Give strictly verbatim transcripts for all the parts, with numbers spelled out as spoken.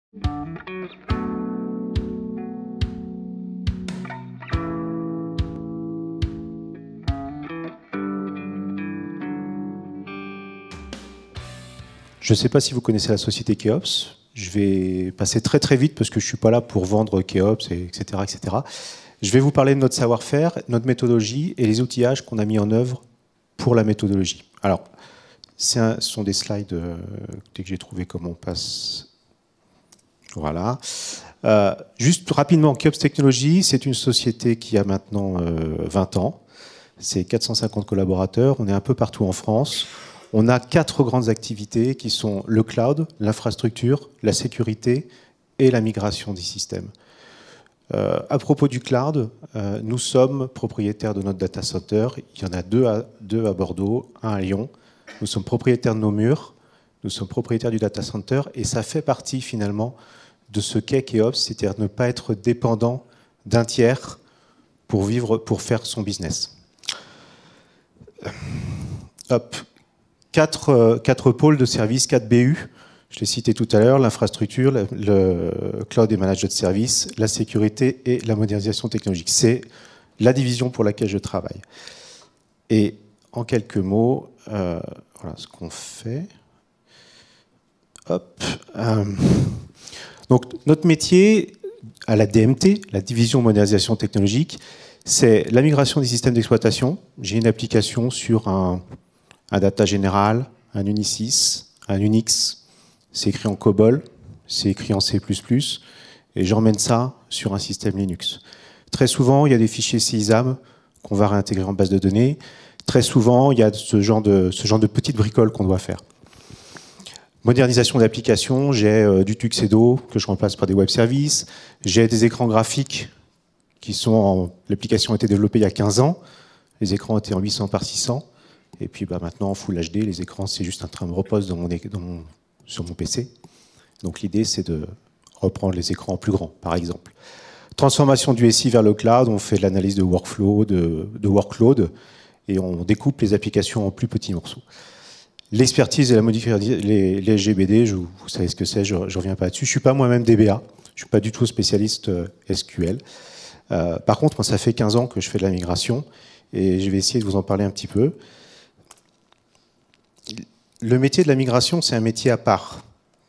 Je ne sais pas si vous connaissez la société Keops. Je vais passer très très vite parce que je ne suis pas là pour vendre Keops, et etc., et cetera. Je vais vous parler de notre savoir-faire, notre méthodologie et les outillages qu'on a mis en œuvre pour la méthodologie. Alors, un, ce sont des slides, euh, dès que j'ai trouvé comment on passe. Voilà. Euh, juste rapidement, Keops Technologies, c'est une société qui a maintenant euh, vingt ans. C'est quatre cent cinquante collaborateurs. On est un peu partout en France. On a quatre grandes activités qui sont le cloud, l'infrastructure, la sécurité et la migration des systèmes. Euh, à propos du cloud, euh, nous sommes propriétaires de notre data center. Il y en a deux à, deux à Bordeaux, un à Lyon. Nous sommes propriétaires de nos murs, nous sommes propriétaires du data center et ça fait partie finalement de ce qu'est Keops, c'est-à-dire ne pas être dépendant d'un tiers pour vivre, pour faire son business. Hop. Quatre, euh, quatre pôles de services, quatre B U. Je l'ai cité tout à l'heure, l'infrastructure, le, le cloud et management de services, la sécurité et la modernisation technologique. C'est la division pour laquelle je travaille. Et en quelques mots, euh, voilà ce qu'on fait. Hop. Euh, donc notre métier à la D M T, la division modernisation technologique, c'est la migration des systèmes d'exploitation. J'ai une application sur un un data général, un Unisys, un Unix, c'est écrit en COBOL, c'est écrit en C plus plus, et j'emmène ça sur un système Linux. Très souvent, il y a des fichiers C I S A M qu'on va réintégrer en base de données. Très souvent, il y a ce genre de, ce genre de petites bricoles qu'on doit faire. Modernisation d'applications, j'ai euh, du Tuxedo que je remplace par des web services, j'ai des écrans graphiques qui sont en... L'application a été développée il y a quinze ans, les écrans étaient en huit cents par six cents. Et puis bah, maintenant, en Full H D, les écrans, c'est juste un train de repose dans mon, dans mon, sur mon P C. Donc l'idée, c'est de reprendre les écrans plus grands, par exemple. Transformation du S I vers le cloud, on fait de l'analyse de workflow, de, de workload, et on découpe les applications en plus petits morceaux. L'expertise et la modification, les, les L G B D, je, vous savez ce que c'est, je ne reviens pas dessus. Je ne suis pas moi-même D B A, je ne suis pas du tout spécialiste S Q L. Euh, par contre, moi, ça fait quinze ans que je fais de la migration, et je vais essayer de vous en parler un petit peu. Le métier de la migration, c'est un métier à part.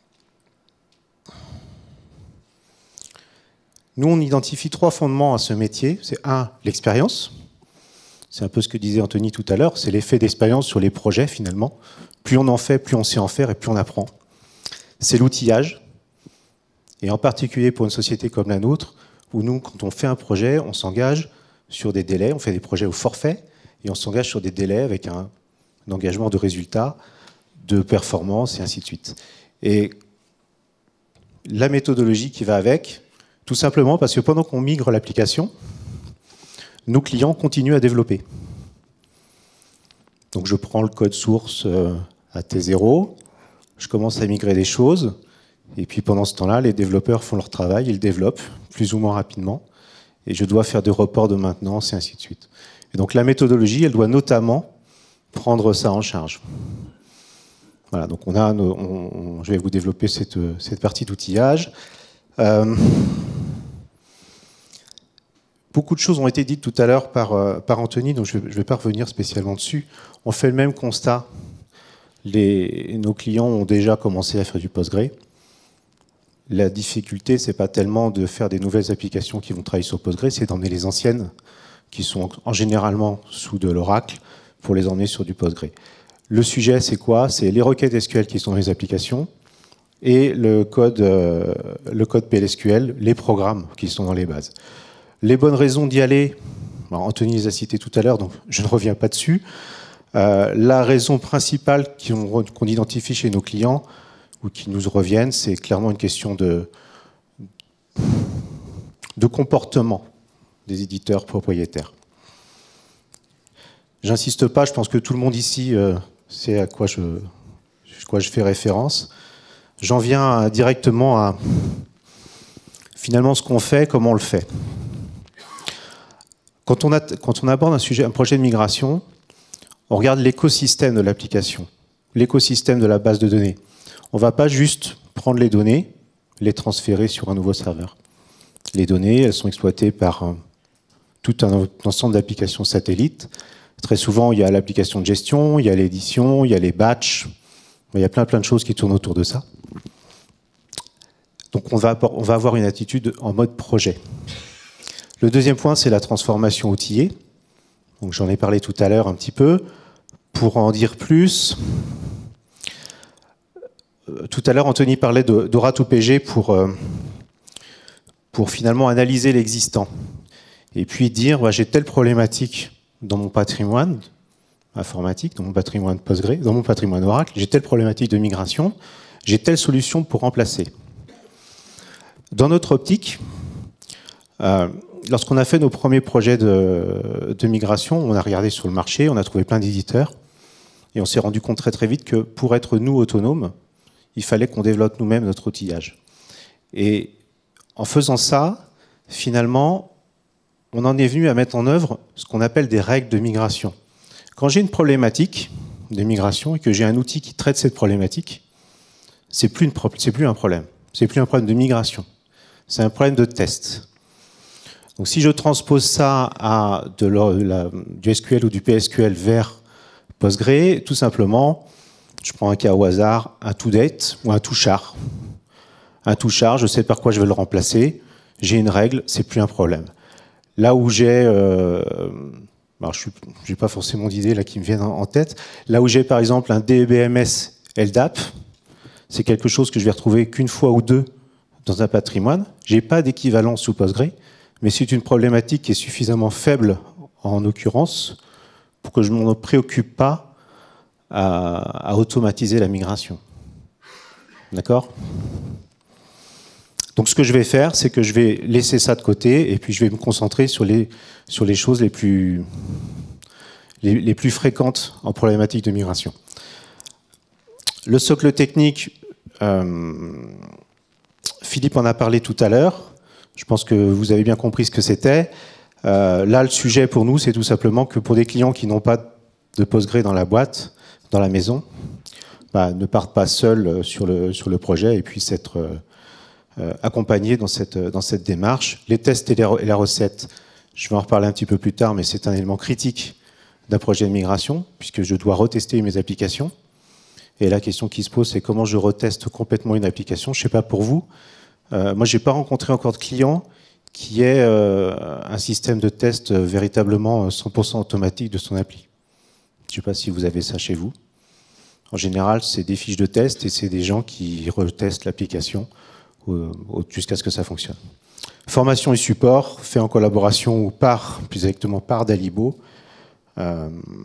Nous, on identifie trois fondements à ce métier. C'est un, l'expérience. C'est un peu ce que disait Anthony tout à l'heure. C'est l'effet d'expérience sur les projets, finalement. Plus on en fait, plus on sait en faire et plus on apprend. C'est l'outillage. Et en particulier pour une société comme la nôtre, où nous, quand on fait un projet, on s'engage sur des délais. On fait des projets au forfait et on s'engage sur des délais avec un, un engagement de résultats, de performance et ainsi de suite. Et la méthodologie qui va avec, tout simplement parce que pendant qu'on migre l'application, nos clients continuent à développer. Donc je prends le code source à T zéro, je commence à migrer des choses, et puis pendant ce temps-là, les développeurs font leur travail, ils développent plus ou moins rapidement, et je dois faire des reports de maintenance et ainsi de suite. Et donc la méthodologie, elle doit notamment prendre ça en charge. Voilà, donc on a, on, on, je vais vous développer cette, cette partie d'outillage. Euh, beaucoup de choses ont été dites tout à l'heure par, par Anthony, donc je ne vais pas revenir spécialement dessus. On fait le même constat. Les, nos clients ont déjà commencé à faire du Postgre. La difficulté, ce n'est pas tellement de faire des nouvelles applications qui vont travailler sur Postgre, c'est d'emmener les anciennes, qui sont en généralement sous de l'Oracle, pour les emmener sur du Postgre. Le sujet, c'est quoi? C'est les requêtes S Q L qui sont dans les applications et le code, euh, le code P L S Q L, les programmes qui sont dans les bases. Les bonnes raisons d'y aller, alors Anthony les a citées tout à l'heure, donc je ne reviens pas dessus. Euh, la raison principale qu'on qu'on identifie chez nos clients ou qui nous reviennent, c'est clairement une question de, de comportement des éditeurs propriétaires. J'insiste pas, je pense que tout le monde ici euh, sait à quoi je, à quoi je fais référence. J'en viens à, directement à finalement ce qu'on fait, comment on le fait. Quand on, a, quand on aborde un, sujet, un projet de migration, on regarde l'écosystème de l'application, l'écosystème de la base de données. On ne va pas juste prendre les données, les transférer sur un nouveau serveur. Les données, elles sont exploitées par euh, tout un ensemble d'applications satellites. Très souvent, il y a l'application de gestion, il y a l'édition, il y a les batchs, il y a plein plein de choses qui tournent autour de ça. Donc on va, on va avoir une attitude en mode projet. Le deuxième point, c'est la transformation outillée. Donc j'en ai parlé tout à l'heure un petit peu. Pour en dire plus, euh, tout à l'heure Anthony parlait d'Ora deux P G pour, euh, pour finalement analyser l'existant. Et puis dire, bah, j'ai telle problématique dans mon patrimoine informatique, dans mon patrimoine Postgre, dans mon patrimoine Oracle, j'ai telle problématique de migration, j'ai telle solution pour remplacer. Dans notre optique, euh, lorsqu'on a fait nos premiers projets de, de migration, on a regardé sur le marché, on a trouvé plein d'éditeurs, et on s'est rendu compte très très vite que pour être nous autonomes, il fallait qu'on développe nous-mêmes notre outillage. Et en faisant ça, finalement, on en est venu à mettre en œuvre ce qu'on appelle des règles de migration. Quand j'ai une problématique de migration et que j'ai un outil qui traite cette problématique, c'est plus, une pro- c'est plus un problème. C'est plus un problème de migration. C'est un problème de test. Donc si je transpose ça à de la, de la, du S Q L ou du P S Q L vers Postgre, tout simplement, je prends un cas au hasard, un toDate ou un toChar. Un toChar, je sais par quoi je vais le remplacer. J'ai une règle, c'est plus un problème. Là où j'ai, euh, alors je n'ai pas forcément d'idées là qui me viennent en tête, là où j'ai par exemple un D B M S L D A P, c'est quelque chose que je vais retrouver qu'une fois ou deux dans un patrimoine. Je n'ai pas d'équivalent sous Postgre, mais c'est une problématique qui est suffisamment faible en occurrence pour que je ne m'en préoccupe pas à, à automatiser la migration. D'accord ? Donc ce que je vais faire, c'est que je vais laisser ça de côté et puis je vais me concentrer sur les, sur les choses les plus, les, les plus fréquentes en problématique de migration. Le socle technique, euh, Philippe en a parlé tout à l'heure. Je pense que vous avez bien compris ce que c'était. Euh, là, le sujet pour nous, c'est tout simplement que pour des clients qui n'ont pas de Postgre dans la boîte, dans la maison, bah, ne partent pas seuls sur le, sur le projet et puissent être euh, Euh, accompagné dans cette, dans cette démarche. Les tests et, les, et la recette, je vais en reparler un petit peu plus tard, mais c'est un élément critique d'un projet de migration, puisque je dois retester mes applications. Et la question qui se pose, c'est comment je reteste complètement une application. Je ne sais pas pour vous. Euh, moi, je n'ai pas rencontré encore de client qui ait euh, un système de test véritablement cent pour cent automatique de son appli. Je ne sais pas si vous avez ça chez vous. En général, c'est des fiches de test et c'est des gens qui retestent l'application jusqu'à ce que ça fonctionne. Formation et support, fait en collaboration ou par, plus exactement par Dalibo. Euh,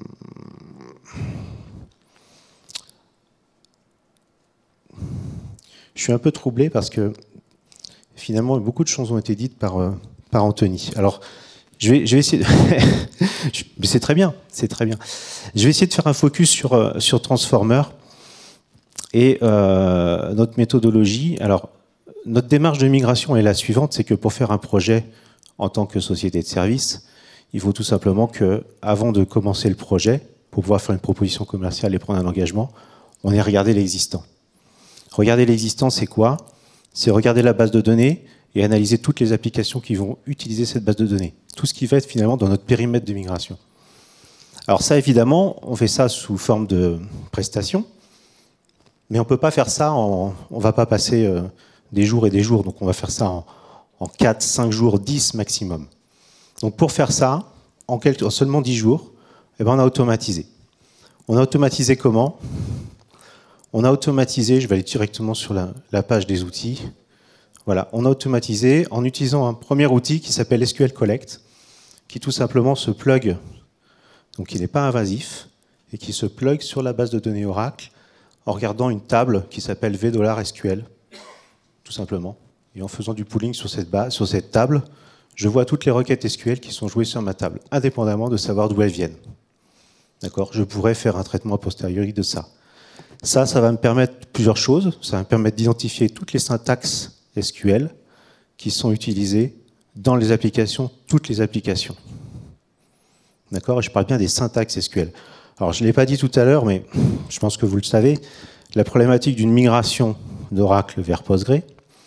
je suis un peu troublé parce que finalement, beaucoup de choses ont été dites par, euh, par Anthony. Alors, je vais, je vais essayer de... Mais c'est très bien, c'est très bien. Je vais essayer de faire un focus sur, euh, sur Transformer et euh, notre méthodologie. Alors, notre démarche de migration est la suivante, c'est que pour faire un projet en tant que société de service, il faut tout simplement que, avant de commencer le projet, pour pouvoir faire une proposition commerciale et prendre un engagement, on ait regardé l'existant. Regarder l'existant, c'est quoi? C'est regarder la base de données et analyser toutes les applications qui vont utiliser cette base de données. Tout ce qui va être finalement dans notre périmètre de migration. Alors ça, évidemment, on fait ça sous forme de prestation, mais on ne peut pas faire ça, en, on ne va pas passer... Euh, des jours et des jours, donc on va faire ça en, en quatre, cinq jours, dix maximum. Donc pour faire ça, en, quelques, en seulement dix jours, eh ben on a automatisé. On a automatisé comment? On a automatisé, je vais aller directement sur la, la page des outils. Voilà, on a automatisé en utilisant un premier outil qui s'appelle S Q L Collect, qui tout simplement se plug, donc il n'est pas invasif, et qui se plug sur la base de données Oracle en regardant une table qui s'appelle V $S Q L. Tout simplement. Et en faisant du pooling sur cette base, sur cette table, je vois toutes les requêtes S Q L qui sont jouées sur ma table, indépendamment de savoir d'où elles viennent. D'accord ? Je pourrais faire un traitement a posteriori de ça. Ça, ça va me permettre plusieurs choses. Ça va me permettre d'identifier toutes les syntaxes S Q L qui sont utilisées dans les applications, toutes les applications. D'accord ? Et je parle bien des syntaxes S Q L. Alors, je ne l'ai pas dit tout à l'heure, mais je pense que vous le savez, la problématique d'une migration d'Oracle vers Postgre,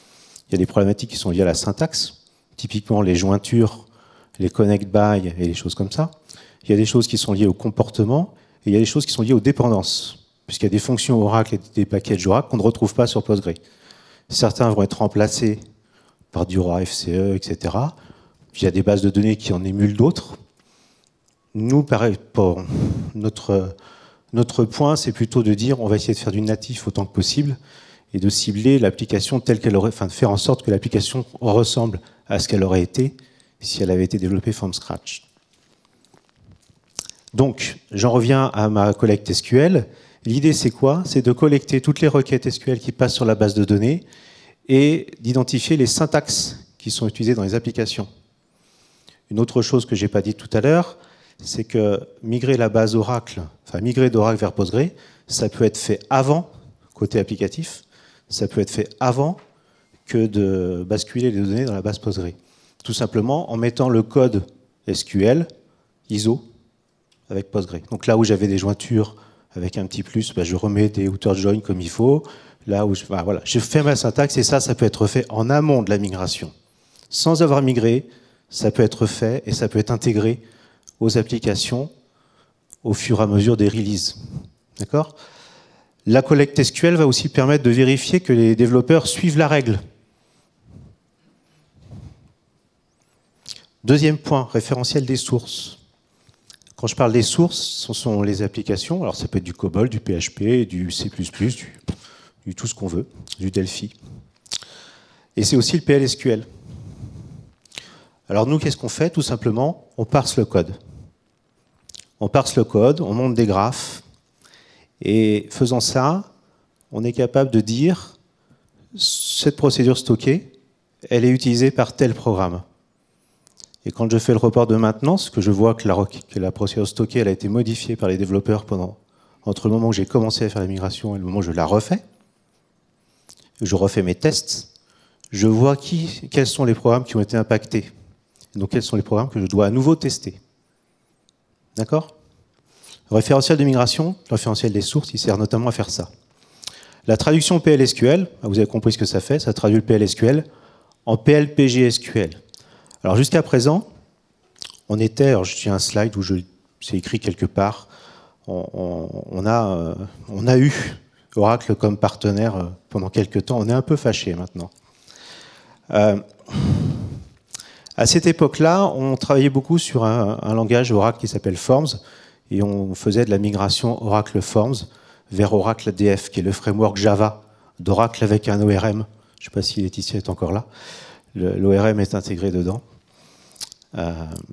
Il y a des problématiques qui sont liées à la syntaxe, typiquement les jointures, les connect by et les choses comme ça. Il y a des choses qui sont liées au comportement et il y a des choses qui sont liées aux dépendances, puisqu'il y a des fonctions Oracle et des packages Oracle qu'on ne retrouve pas sur Postgre. Certains vont être remplacés par du Roi F C E, et cetera. Il y a des bases de données qui en émulent d'autres. Nous, pareil, pour notre, notre point, c'est plutôt de dire on va essayer de faire du natif autant que possible et de cibler l'application telle qu'elle aurait, enfin de faire en sorte que l'application ressemble à ce qu'elle aurait été si elle avait été développée from scratch. Donc, j'en reviens à ma collecte S Q L. L'idée, c'est quoi? C'est de collecter toutes les requêtes S Q L qui passent sur la base de données et d'identifier les syntaxes qui sont utilisées dans les applications. Une autre chose que je n'ai pas dit tout à l'heure, c'est que migrer la base Oracle, enfin migrer d'Oracle vers Postgre, ça peut être fait avant, côté applicatif, ça peut être fait avant que de basculer les données dans la base Postgre. Tout simplement en mettant le code S Q L I S O avec Postgre. Donc là où j'avais des jointures avec un petit plus, bah, je remets des outer join comme il faut. Là où je, bah, voilà, je fais ma syntaxe et ça, ça peut être fait en amont de la migration. Sans avoir migré, ça peut être fait et ça peut être intégré aux applications au fur et à mesure des releases. D'accord ? La collecte S Q L va aussi permettre de vérifier que les développeurs suivent la règle. Deuxième point, référentiel des sources. Quand je parle des sources, ce sont les applications. Alors ça peut être du COBOL, du P H P, du C plus plus, du, du tout ce qu'on veut, du Delphi. Et c'est aussi le P L S Q L. Alors nous, qu'est-ce qu'on fait? Tout simplement, on parse le code. On parse le code, on monte des graphes. Et faisant ça, on est capable de dire cette procédure stockée, elle est utilisée par tel programme. Et quand je fais le report de maintenance, que je vois que la, que la procédure stockée elle a été modifiée par les développeurs pendant, entre le moment où j'ai commencé à faire la migration et le moment où je la refais, je refais mes tests, je vois qui, quels sont les programmes qui ont été impactés. Donc quels sont les programmes que je dois à nouveau tester. D'accord ? Le référentiel de migration, le référentiel des sources, il sert notamment à faire ça. La traduction P L S Q L, vous avez compris ce que ça fait, ça traduit le P L S Q L en P L P G S Q L. Alors jusqu'à présent, on était, alors j'ai un slide où c'est écrit quelque part, on, on, on, a, euh, on a eu Oracle comme partenaire euh, pendant quelques temps, on est un peu fâché maintenant. Euh, à cette époque-là, on travaillait beaucoup sur un, un langage Oracle qui s'appelle Forms, et on faisait de la migration Oracle Forms vers Oracle D F, qui est le framework Java d'Oracle avec un O R M. Je ne sais pas si Laetitia est encore là. L'O R M est intégré dedans. Euh,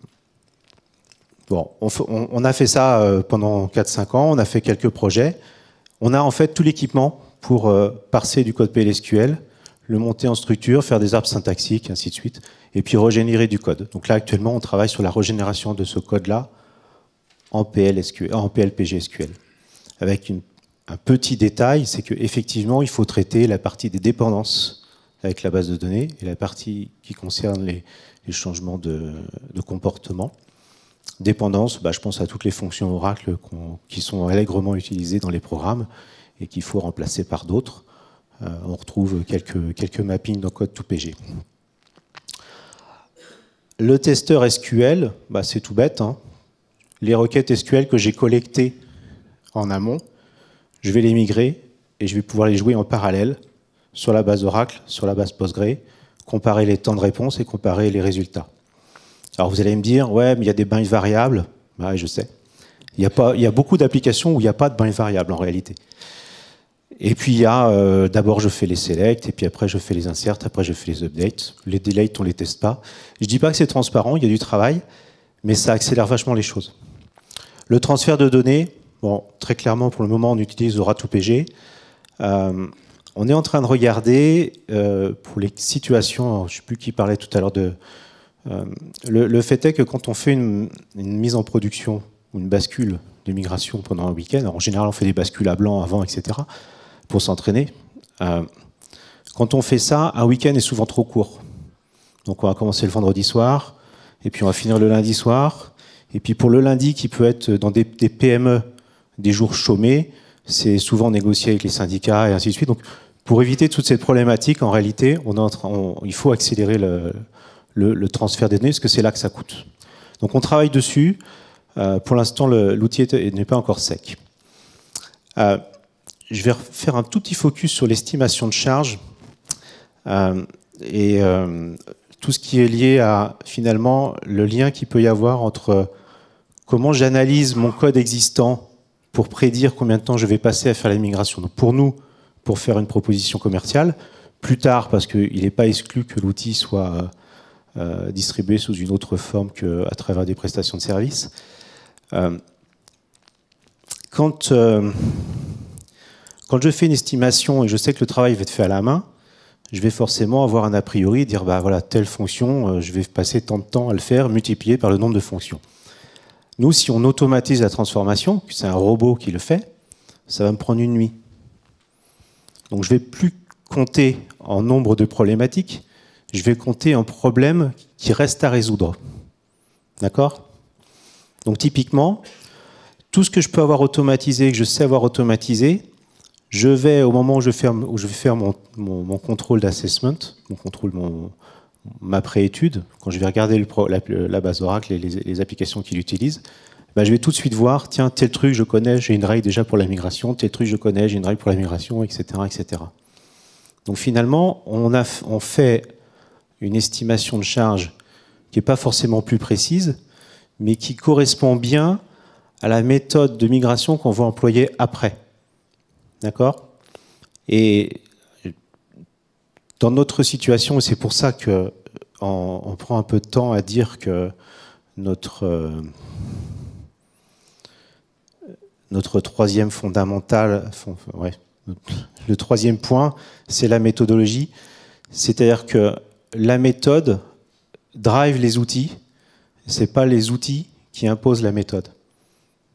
bon, on, on a fait ça pendant quatre cinq ans, on a fait quelques projets. On a en fait tout l'équipement pour euh, parser du code P L S Q L, le monter en structure, faire des arbres syntaxiques, ainsi de suite, et puis régénérer du code. Donc là, actuellement, on travaille sur la régénération de ce code-là en P L S Q L, en P L P G S Q L. Avec une, un petit détail, c'est qu'effectivement, il faut traiter la partie des dépendances avec la base de données et la partie qui concerne les, les changements de, de comportement. Dépendance, bah, je pense à toutes les fonctions Oracle qui sont allègrement utilisées dans les programmes et qu'il faut remplacer par d'autres. Euh, on retrouve quelques, quelques mappings dans code tout P G. Le testeur S Q L, bah, c'est tout bête, hein. Les requêtes S Q L que j'ai collectées en amont, je vais les migrer et je vais pouvoir les jouer en parallèle sur la base Oracle, sur la base Postgre, comparer les temps de réponse et comparer les résultats. Alors vous allez me dire, ouais, mais il y a des binds variables. Ouais, je sais. Il y a, pas, il y a beaucoup d'applications où il n'y a pas de binds variables en réalité. Et puis il y a, euh, d'abord je fais les selects, et puis après je fais les inserts, après je fais les updates. Les deletes, on ne les teste pas. Je ne dis pas que c'est transparent, il y a du travail, mais ça accélère vachement les choses. Le transfert de données, bon, très clairement pour le moment on utilise Ora tout P G. Euh, on est en train de regarder euh, pour les situations, alors, je ne sais plus qui parlait tout à l'heure de... Euh, le, le fait est que quand on fait une, une mise en production ou une bascule de migration pendant un week-end, en général on fait des bascules à blanc avant, et cetera, pour s'entraîner. Euh, quand on fait ça, un week-end est souvent trop court. Donc on va commencer le vendredi soir, et puis on va finir le lundi soir, et puis pour le lundi qui peut être dans des, des P M E, des jours chômés, c'est souvent négocié avec les syndicats et ainsi de suite. Donc Pour éviter toute cette problématique, en réalité, on est en train, on, il faut accélérer le, le, le transfert des données, parce que c'est là que ça coûte. Donc on travaille dessus. Euh, pour l'instant, l'outil n'est pas encore sec. Euh, je vais faire un tout petit focus sur l'estimation de charge euh, et euh, tout ce qui est lié à, finalement, le lien qu'il peut y avoir entre comment j'analyse mon code existant pour prédire combien de temps je vais passer à faire la migration. Donc pour nous, pour faire une proposition commerciale, plus tard, parce qu'il n'est pas exclu que l'outil soit euh, distribué sous une autre forme qu'à travers des prestations de services. Euh, quand, euh, quand je fais une estimation et je sais que le travail va être fait à la main, je vais forcément avoir un a priori et dire bah voilà, telle fonction, euh, je vais passer tant de temps à le faire, multiplié par le nombre de fonctions. Nous, si on automatise la transformation, c'est un robot qui le fait, ça va me prendre une nuit. Donc je ne vais plus compter en nombre de problématiques, je vais compter en problèmes qui restent à résoudre. D'accord ? Donc typiquement, tout ce que je peux avoir automatisé, que je sais avoir automatisé, je vais, au moment où je, ferme, où je vais faire mon, mon, mon contrôle d'assessment, mon contrôle, mon, ma préétude, quand je vais regarder le pro, la, la base Oracle et les, les applications qu'il utilise, ben je vais tout de suite voir, tiens, tel truc je connais, j'ai une règle déjà pour la migration, tel truc je connais, j'ai une règle pour la migration, et cetera, et cetera. Donc finalement, on, a, on fait une estimation de charge qui n'est pas forcément plus précise, mais qui correspond bien à la méthode de migration qu'on va employer après. D'accord ? Et dans notre situation, et c'est pour ça qu'on on prend un peu de temps à dire que notre, euh, notre troisième fondamental, ouais, le troisième point, c'est la méthodologie. C'est-à-dire que la méthode drive les outils, ce n'est pas les outils qui imposent la méthode. Okay ?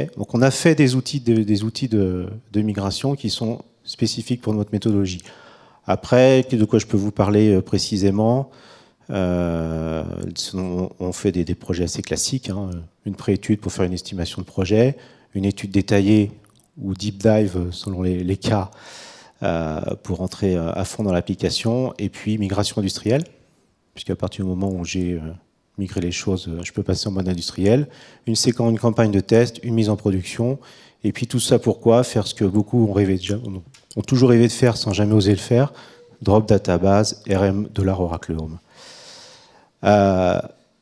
Donc on a fait des outils, de, des outils de, de migration qui sont spécifiques pour notre méthodologie. Après, de quoi je peux vous parler précisément, euh, on, on fait des, des projets assez classiques, hein, une préétude pour faire une estimation de projet, une étude détaillée ou deep dive selon les, les cas euh, pour rentrer à fond dans l'application, et puis migration industrielle, puisqu'à partir du moment où j'ai euh, migré les choses, je peux passer en mode industriel, une séquence, une campagne de test, une mise en production, et puis tout ça pourquoi ? Faire ce que beaucoup ont rêvé déjà, ont, ont toujours rêvé de faire sans jamais oser le faire, drop database, R M, dollar Oracle Home. Euh,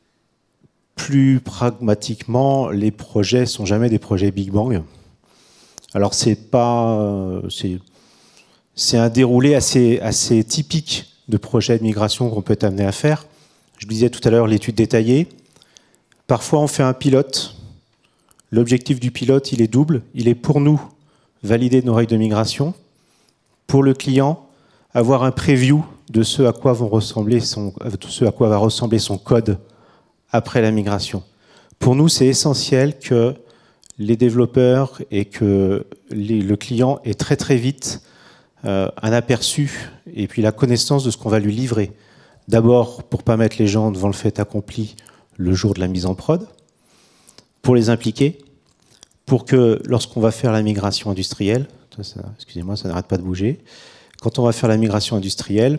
plus pragmatiquement, les projets ne sont jamais des projets Big Bang. Alors c'est pas, c'est, c'est un déroulé assez, assez typique de projets de migration qu'on peut être amené à faire. Je vous disais tout à l'heure l'étude détaillée. Parfois on fait un pilote. L'objectif du pilote, il est double. Il est pour nous valider nos règles de migration. Pour le client, avoir un preview de ce à quoi vont ressembler son, de ce à quoi va ressembler son code après la migration. Pour nous, c'est essentiel que les développeurs et que les, le client aient très très vite euh, un aperçu et puis la connaissance de ce qu'on va lui livrer. D'abord, pour ne pas mettre les gens devant le fait accompli le jour de la mise en prod, pour les impliquer, pour que lorsqu'on va faire la migration industrielle, ça, ça, excusez-moi, ça n'arrête pas de bouger, quand on va faire la migration industrielle,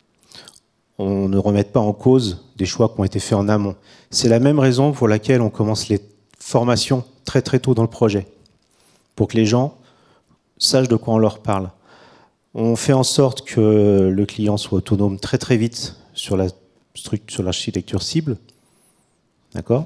on ne remette pas en cause des choix qui ont été faits en amont. C'est la même raison pour laquelle on commence les formations très très tôt dans le projet, pour que les gens sachent de quoi on leur parle. On fait en sorte que le client soit autonome très très vite sur la structure, sur l'architecture cible, d'accord ?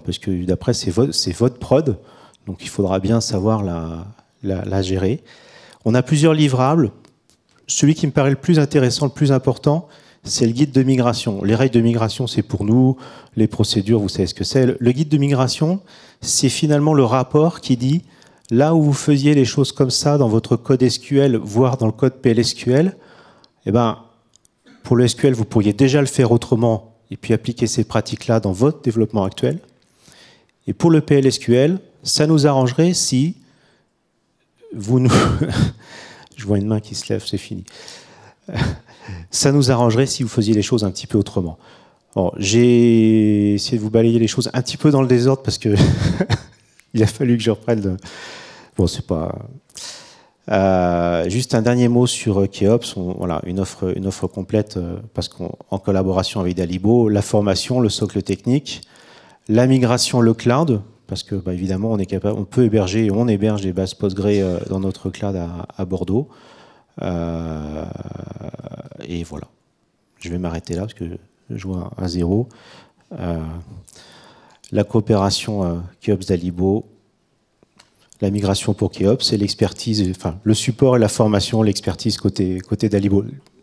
Parce que d'après c'est votre, c'est votre prod, donc il faudra bien savoir la, la, la gérer. On a plusieurs livrables. Celui qui me paraît le plus intéressant, le plus important, c'est le guide de migration. Les règles de migration, c'est pour nous. Les procédures, vous savez ce que c'est. Le guide de migration, c'est finalement le rapport qui dit, là où vous faisiez les choses comme ça dans votre code S Q L, voire dans le code P L S Q L, eh ben, pour le S Q L, vous pourriez déjà le faire autrement et puis appliquer ces pratiques-là dans votre développement actuel. Et pour le P L S Q L, ça nous arrangerait si vous nous... Je vois une main qui se lève, c'est fini. Ça nous arrangerait si vous faisiez les choses un petit peu autrement. Bon, j'ai essayé de vous balayer les choses un petit peu dans le désordre parce que il a fallu que je reprenne. Le... Bon, c'est pas. Euh, juste un dernier mot sur Keops, on, voilà, une offre, une offre complète euh, parce qu'en collaboration avec Dalibo, la formation, le socle technique, la migration, le cloud, parce que bah, évidemment on est capable, on peut héberger, on héberge des bases Postgre euh, dans notre cloud à, à Bordeaux. Euh, et voilà, je vais m'arrêter là parce que je vois un zéro. Euh, la coopération euh, Keops-Dalibo, la migration pour Keops et l'expertise, enfin le support et la formation, l'expertise côté, côté Dalibo.